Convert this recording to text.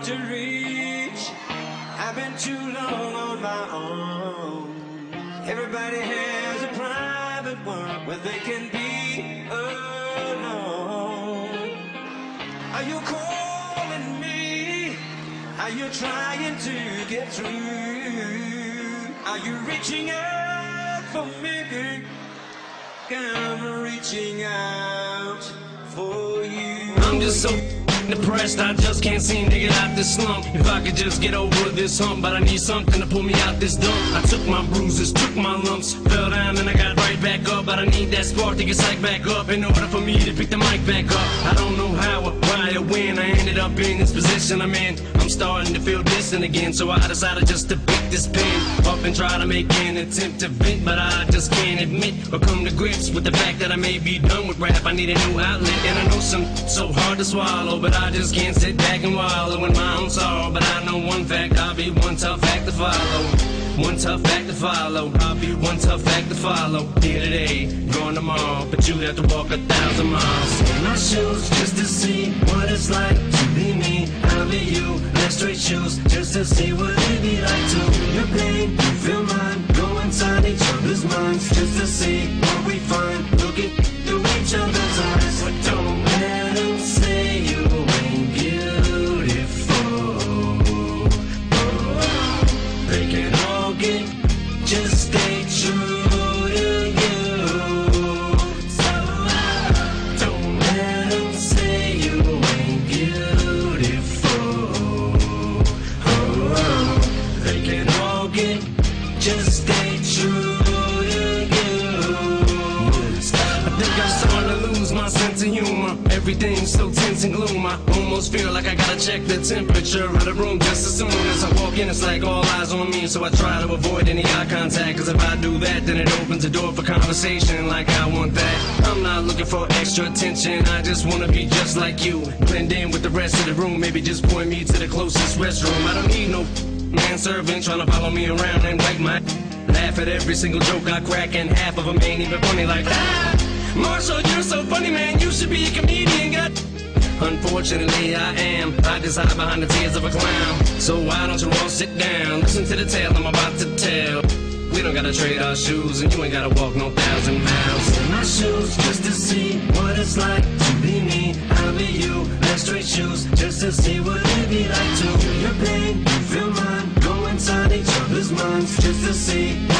hard to reach. I've been too long on my own. Everybody has a private one where they can be alone. Are you calling me? Are you trying to get through? Are you reaching out for me? I'm reaching out for you. I'm just so depressed, I just can't seem to get out this slump. If I could just get over this hump, but I need something to pull me out this dump. I took my bruises, took my lumps, fell down and I got right back up. But I need that spark to get psyched back up in order for me to pick the mic back up. I don't know how or why or when I ended up in this position I'm in. I'm starting to feel distant again, so I decided just to pick this pen up and try to make an attempt to vent. But I just can't admit or come to grips with the fact that I may be done with rap. I need a new outlet, and I know some so hard to swallow, but I just can't sit back and wallow in my own sorrow. But I know one fact, I'll be one tough act to follow. One tough act to follow. I'll be one tough act to follow. Here today, gone tomorrow, but you have to walk 1,000 miles in my shoes just to see what it's like to be me. I'll be you, wear straight shoes just to see what it'd be like to feel your pain, you feel mine. Go inside each other's minds just to see what we find. Looking through each other's eyes, but don't let them say you ain't beautiful. They can all get, just stay true to you. So don't let them say you ain't beautiful. They can all get, just stay true to you. I think I'm starting to lose my sense of humor. Everything's so tense and gloom. I almost feel like I gotta check the temperature of the room just as soon as I walk in. It's like all eyes on me, so I try to avoid any eye contact. Cause if I do that, then it opens the door for conversation like I want that. I'm not looking for extra attention, I just wanna be just like you. Blend in with the rest of the room, maybe just point me to the closest restroom. I don't need no manservant trying to follow me around and wipe my laugh at every single joke I crack, and half of them ain't even funny like that. Marshall, you're so funny, man, you should be a comedian, God. Unfortunately, I am. I just hide behind the tears of a clown. So why don't you all sit down, listen to the tale I'm about to tell. We don't gotta trade our shoes, and you ain't gotta walk no 1,000 miles in my shoes just to see what it's like to be me. I'll be you, wear straight shoes just to see what it'd be like to feel your pain, you feel mine. Go inside each other's minds just to see